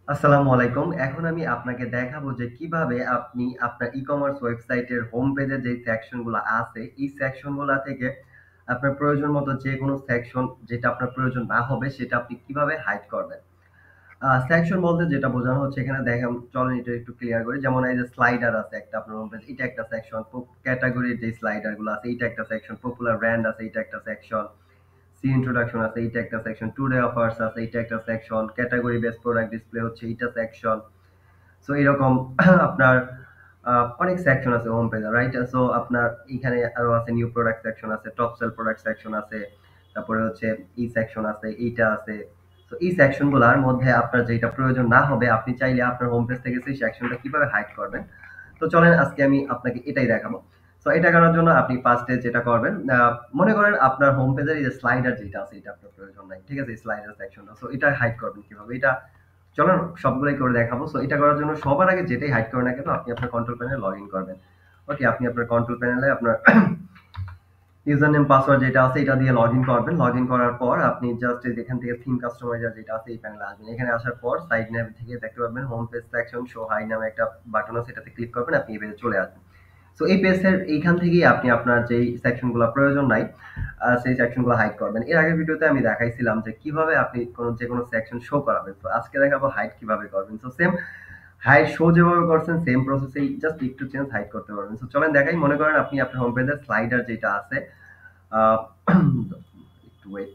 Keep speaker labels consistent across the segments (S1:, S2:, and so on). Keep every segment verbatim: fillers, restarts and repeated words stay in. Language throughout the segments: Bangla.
S1: আসসালামু আলাইকুম। এখন আমি আপনাকে দেখাবো যে কিভাবে আপনি আপনার ই-কমার্স ওয়েবসাইটের হোম পেজে যে সেকশন গুলা আছে, এই সেকশন গুলা থেকে আপনার প্রয়োজন মতো যেকোনো সেকশন যেটা আপনার প্রয়োজন না হবে সেটা আপনি কিভাবে হাইড করবেন। আ সেকশন বলতে যেটা বোঝানো হচ্ছে এখানে দেখেন চলেন এটা একটু ক্লিয়ার করি। যেমন এই যে স্লাইডার আছে একটা আপনার হোম পেজ এটা একটা সেকশন। প ক্যাটেগরির যে স্লাইডার গুলো আছে এইটা একটা সেকশন। পপুলার ব্র্যান্ড আছে এইটা একটা সেকশন। সি ইন্ট্রোডাকশন আছে এইটা একটা সেকশন। টুডে অফার্স আছে এইটা একটা section. Category based product display হচ্ছে এইটা সেকশন। সো এরকম আপনার আ অনেক সেকশন আছে হোম পেজে, রাইট? সো আপনার এখানে আরো আছে নিউ প্রোডাক্ট সেকশন আছে, টপ সেল প্রোডাক্ট সেকশন আছে। তারপরে হচ্ছে ই সেকশন আছে, এইটা আছে। সো এই সেকশন গুলার মধ্যে আপনার যেটা প্রয়োজন না হবে আপনি চাইলে আপনার হোম পেজ থেকে সেই সেকশনটা কিভাবে হাইড করবেন। তো চলেন আজকে আমি আপনাকে এটাই দেখাবো। সো এটা করার জন্য আপনি ফার্স্ট এ যেটা করবেন, আ মনে করেন আপনার হোম পেজের এই যে স্লাইডার যেটা আছে এটা আপনার প্রয়োজন নাই। ঠিক আছে? স্লাইডার সেকশনটা। সো এটা হাইড করবেন কিভাবে? এটা চলেন সবগুলাই করে দেখাবো। সো এটা করার জন্য সবার আগে যেটাই হাইড করেন না কেন আপনি আপনার কন্ট্রোল প্যানেলে লগইন করবেন। ওকে, আপনি আপনার কন্ট্রোল প্যানেলে আপনার ইউজার নেম পাসওয়ার্ড যেটা আছে এটা দিয়ে লগইন করবেন। লগইন করার পর আপনি জাস্ট এই যে এখান থেকে থিম কাস্টমাইজার যেটা আছে এই প্যানেলে আসবেন। এখানে আসার পর সাইড ন্যাভ থেকে দেখতে পাবেন home page section show hide নামে একটা বাটন আছে এটাতে ক্লিক করবেন আপনি এই পেজে চলে আসবেন। সো এই পেজের এইখান থেকেই আপনি আপনার যেই সেকশনগুলো প্রয়োজন নাই আ সেই সেকশনগুলো হাইড করবেন। এর আগের ভিডিওতে আমি দেখাইছিলাম যে কিভাবে আপনি কোন যেকোনো সেকশন শো করাবেন। তো আজকে দেখাবো হাইড কিভাবে করবেন। সো সেম হাইড শো যেভাবে করছেন সেম প্রসেসেই জাস্ট একটু চেঞ্জ হাইড করতে পারবেন। সো চলেন দেখাই। মনে করেন আপনি আপনার হোম পেজের স্লাইডার যেটা আছে আ একটু ওয়েট।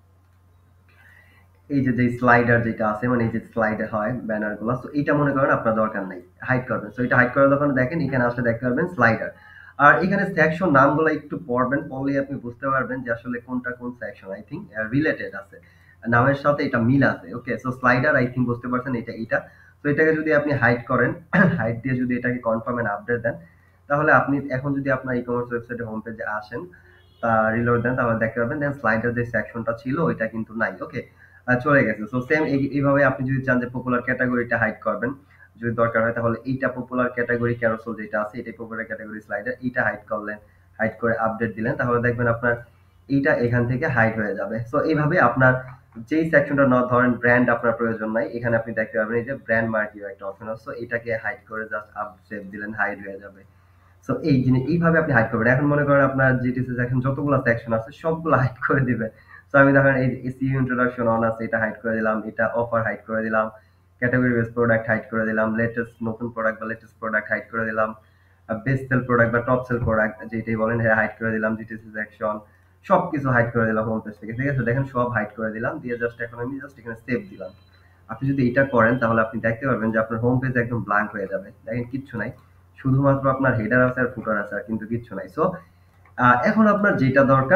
S1: এই যে, যে স্লাইডার যেটা আছে মানে এই যে স্লাইডার হয় ব্যানার গুলা। সো এইটা মনে করেন আপনার দরকার নাই। হাইড করবেন। সো এটা হাইড করার যখন দেখেন এখানে আসলে দেখতে পারবেন স্লাইডার। আর এখানে সেকশন নামগুলা একটু পড়বেন। পড়লেই আপনি বুঝতে পারবেন যে আসলে কোনটা কোন section. I think uh related আছে। নামের সাথে এটা মিল আছে। Okay? So slider I think বুঝতে পারছেন এটা এইটা। তো এটাকে যদি আপনি হাইড করেন, হাইড দিয়ে যদি এটাকে কনফার্ম এন্ড আপডেট দেন, তাহলে আপনি এখন যদি আপনার ই-কমার্স ওয়েবসাইটের হোম পেজে আসেন, তা রিলোড দেন তাহলে দেখতে পাবেন দেন স্লাইডার যে সেকশনটা ছিল ওইটা কিন্তু নাই। ওকে? আ চলে গেছে। সো সেম এই এইভাবে আপনি যদি চান যে পপুলার ক্যাটেগরিটা হাইড করবেন, যদি দরকার হয় তাহলে এইটা পপুলার ক্যাটেগরি ক্যারোসেল যেটা আছে এটাই পপুলার ক্যাটেগরি স্লাইডার। এইটা হাইড করলেন, হাইড করে আপডেট দিলেন তাহলে দেখবেন আপনার এইটা এখান থেকে হাইড হয়ে যাবে। সো এইভাবে আপনার যেই সেকশনটা ন ধরেন ব্র্যান্ড আপনার প্রয়োজন নাই। এখানে আপনি দেখতে পারবেন এই যে ব্র্যান্ড মার্কিও একটা অপশন আছে। সো এটাকে হাইড করে জাস্ট আপ সেভ দিলেন হাইড হয়ে যাবে। সো এই জিনি এইভাবে আপনি হাইড করবেন। এখন মনে করেন আপনার জিটিসি সেকশন যতগুলা সেকশন আছে সবগুলা হাইড করে দিবেন। সো আমি দেখেন এই এসইও ইন্ট্রোডাকশন অন আছে এটা হাইড করে দিলাম, এটা অফার হাইড করে দিলাম, ক্যাটেগরি বেস প্রোডাক্ট হাইড করে দিলাম, লেটেস্ট নতুন প্রোডাক্ট বা লেটেস্ট প্রোডাক্ট হাইড করে দিলাম, আ বেস্ট সেল প্রোডাক্ট বা টপ সেল প্রোডাক্ট যেটাই বলেন হ্যাঁ হাইড করে দিলাম, জিটিসি সেকশন সবকিছু হাইড করে দিলাম হোম পেজ থেকে। ঠিক আছে? দেখেন সব হাইড করে দিলাম। দিয়ে জাস্ট এখন আমি জাস্ট এখানে সেভ দিলাম। আপনি যদি এটা করেন তাহলে আপনি দেখতে পারবেন যে আপনার হোম পেজ একদম ব্ল্যাঙ্ক হয়ে যাবে। দেখেন কিচ্ছু নাই। শুধুমাত্র আপনার হেডার আছে আর ফুটার আছে আর কিন্তু কিচ্ছু নাই। সো আ এখন আপনার যেটা দরকার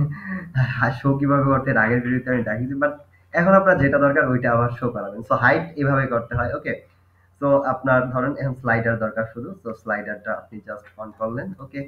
S1: শো কিভাবে করতে এর আগের ভিডিওতে আমি দেখিয়েছি। বাট এখন আপনার যেটা দরকার ওইটা আবার শো করাবেন। সো হাইড এভাবে করতে হয়। ওকে? সো আপনার ধরেন এখন স্লাইডার দরকার শুধু। সো স্লাইডারটা আপনি জাস্ট অন করলেন। ওকে?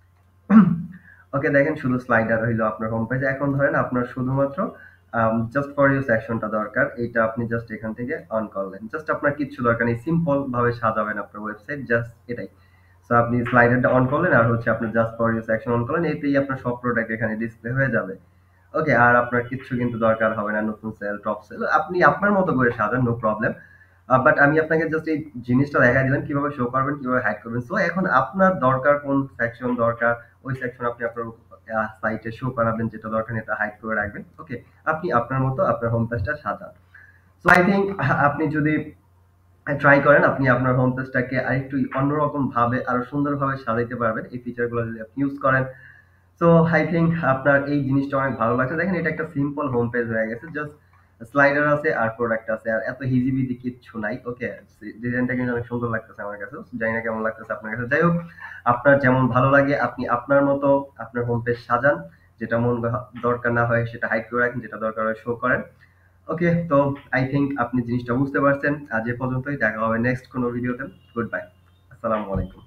S1: ওকে দেখেন শুধু স্লাইডার হইলো আপনার হোম পেজে। এখন ধরেন আপনার শুধুমাত্র আম জাস্ট ফর ইউ সেকশনটা দরকার। এইটা আপনি জাস্ট এখান থেকে অন করলেন। জাস্ট আপনার কিচ্ছু দরকার নেই। সিম্পল ভাবে সাজাবেন আপনার ওয়েবসাইট জাস্ট এটাই। সো আপনি স্লাইডারটা অন করলেন আর হচ্ছে আপনার just for you section on করলেন। এতেই আপনার সব প্রোডাক্ট এখানে ডিসপ্লে হয়ে যাবে। ওকে? আর আপনার কিচ্ছু কিন্তু দরকার হবে না। নতুন সেল, টপ সেল আপনি আপনার মতো করে সাজান, নো প্রবলেম। আ বাট আমি আপনাকে জাস্ট এই জিনিসটা দেখায় দিলাম কিভাবে শো করবেন, কিভাবে হাইড করবেন। সো এখন আপনার দরকার কোন সেকশন দরকার, ওই সেকশন আপনি আপনার আ সাইটে শো করাবেন, যেটা দরকার নেই এটা হাইড করে রাখবেন। ওকে? আপনি আপনার মতো আপনার হোম পেজটা সাজান। সো আই থিংক আপনি যদি আ ট্রাই করেন আপনি আপনার হোম পেজটাকে আরেকটু অন্যরকম ভাবে আরো সুন্দরভাবে সাজাইতে পারবেন। এই ফিচার গুলো যদি আপনি ইউজ করেন। সো আই থিংক আপনার এই জিনিসটা অনেক ভালো লাগছে। দেখেন এটা একটা সিম্পল হোম পেজ হয়ে গেছে। জাস্ট স্লাইডার আছে আর প্রোডাক্ট আছে। আর এত হিজিবিজি কিচ্ছু নাই। ওকে? সি ডিজাইনটা কিন্তু অনেক সুন্দর লাগতেছে আমার কাছেও। জানি না কেমন লাগতেছে আপনার কাছে। যাই হোক, আপনার যেমন ভালো লাগে আপনি আপনার মতো আপনার হোম পেজ সাজান। যেটা মন হ দরকার না হয় সেটা হাইড করে রাখেন, যেটা দরকার হয় শো করেন। ওকে? তো আই থিংক আপনি জিনিসটা বুঝতে পারছেন। আজ এ পর্যন্তই। দেখা হবে নেক্সট কোনো ভিডিওতে। Good bye. আসসালামু আলাইকুম।